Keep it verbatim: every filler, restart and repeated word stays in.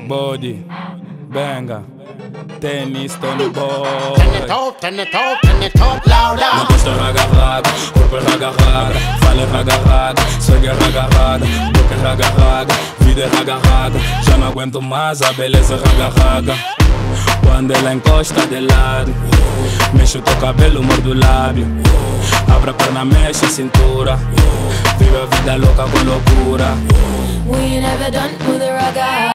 Body, benga, tênis, Tony Boy. Turn it up, turn it up, turn it up louder. Não custa raga raga, corpo é raga raga, fala é raga raga, sangue é raga raga, boca é raga raga, vida é raga raga. Já não aguento mais a beleza é raga raga. Quando ela encosta de lado, mexe o teu cabelo, morde o lábio. Abre a perna, mexe a cintura. Vive a vida louca com loucura. We ain't never done with the raga.